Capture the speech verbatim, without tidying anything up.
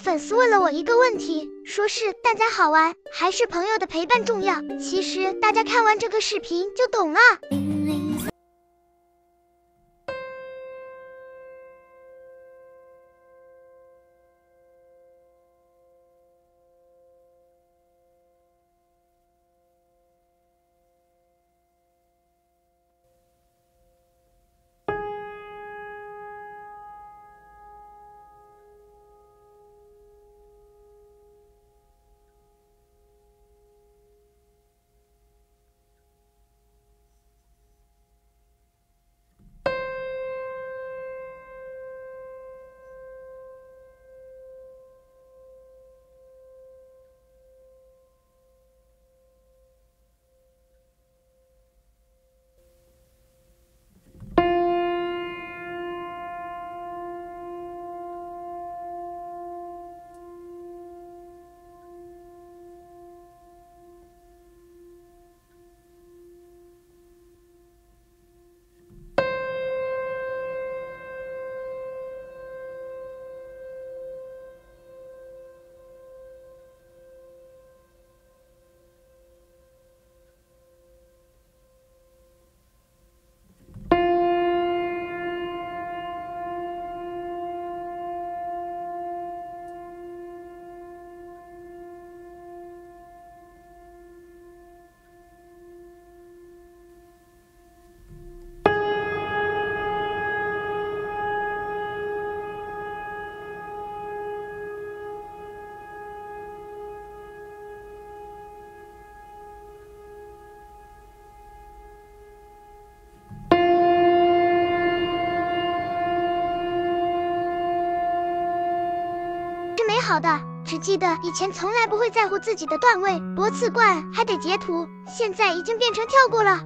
粉丝问了我一个问题，说是蛋仔好玩还是朋友的陪伴重要？其实大家看完这个视频就懂了。美好的，只记得以前从来不会在乎自己的段位，夺刺冠还得截图，现在已经变成跳过了。